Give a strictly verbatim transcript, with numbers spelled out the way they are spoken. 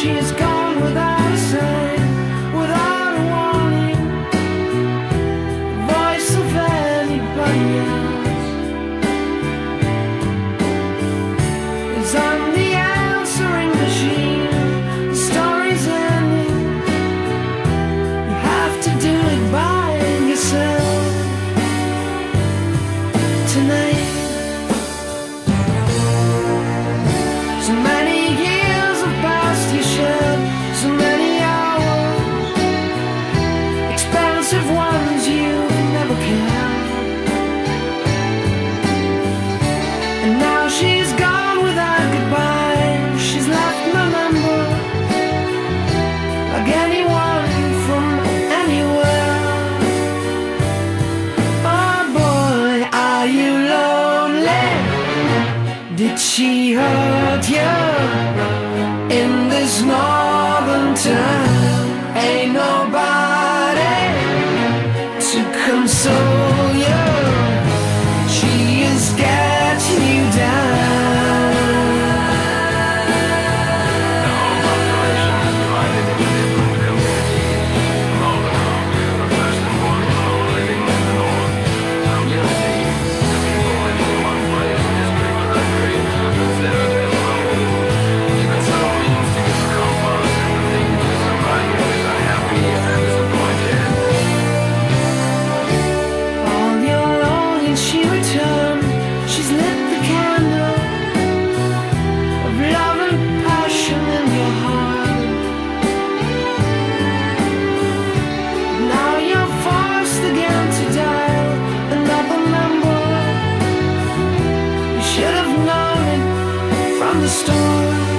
she's gone without a sign, without a warning, voice of anybody else is on the answering machine. The story's ending, you have to do it by yourself tonight. So many years have passed, you shared so many hours, expensive ones you never cared. And now she's gone without goodbye. She's left my number, like anyone from anywhere. Oh boy, are you lonely? Did she hurt you in this northern town? Ain't nobody to console you. She is getting you down. All your longing she returned. She's lit the candle of love and passion in your heart. Now you're forced again to dial another number. You should have known it from the start.